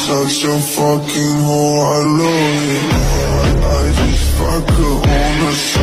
such a fucking whore, I love it. I just fuck her on the side.